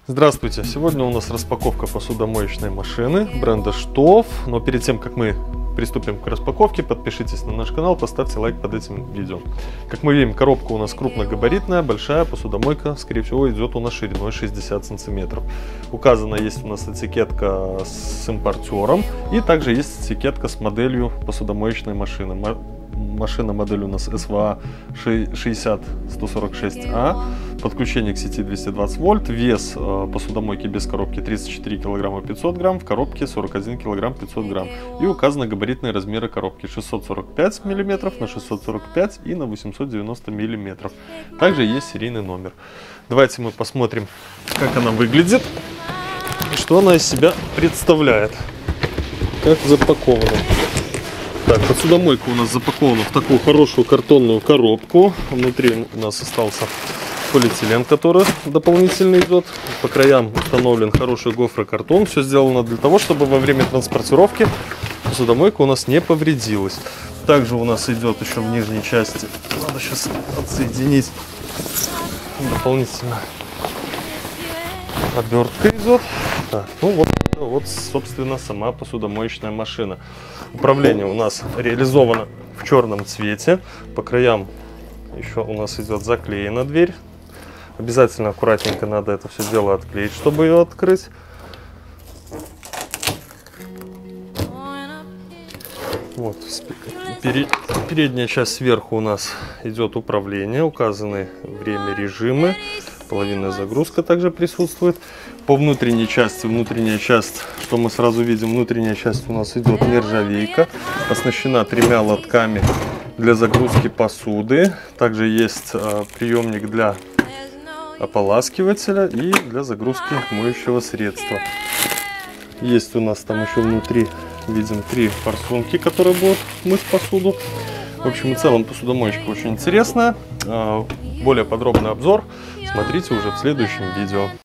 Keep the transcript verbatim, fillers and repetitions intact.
Здравствуйте! Сегодня у нас распаковка посудомоечной машины бренда Штоф. Но перед тем, как мы приступим к распаковке, подпишитесь на наш канал, поставьте лайк под этим видео. Как мы видим, коробка у нас крупногабаритная, большая посудомойка, скорее всего, идет у нас шириной шестьдесят сантиметров. Указана есть у нас этикетка с импортером, и также есть этикетка с моделью посудомоечной машины. Машина модель у нас эс вэ а шестьдесят сто сорок шесть а, подключение к сети двести двадцать вольт, вес э, посудомойки без коробки тридцать четыре килограмма пятьсот грамм, в коробке сорок один килограмм пятьсот грамм. И указаны габаритные размеры коробки: шестьсот сорок пять миллиметров на шестьсот сорок пять и на восемьсот девяносто миллиметров. Также есть серийный номер. Давайте мы посмотрим, как она выглядит и что она из себя представляет, как запакована. Так, посудомойка у нас запакована в такую хорошую картонную коробку. Внутри у нас остался полиэтилен, который дополнительно идет. По краям установлен хороший гофрокартон. Все сделано для того, чтобы во время транспортировки посудомойка у нас не повредилась. Также у нас идет еще в нижней части, надо сейчас отсоединить, дополнительно обертка идет. Так, ну вот, вот, собственно, сама посудомоечная машина. Управление у нас реализовано в черном цвете. По краям еще у нас идет заклеена дверь. Обязательно аккуратненько надо это все дело отклеить, чтобы ее открыть. Вот, передняя часть сверху у нас идет управление, указаны время, режимы. Половинная загрузка также присутствует. По внутренней части, внутренняя часть, что мы сразу видим, внутренняя часть у нас идет нержавейка, оснащена тремя лотками для загрузки посуды. Также есть э, приемник для ополаскивателя и для загрузки моющего средства. Есть у нас там еще внутри, видим, три форсунки, которые будут мыть посуду. В общем и целом посудомоечка очень интересная. Э, более подробный обзор смотрите уже в следующем видео.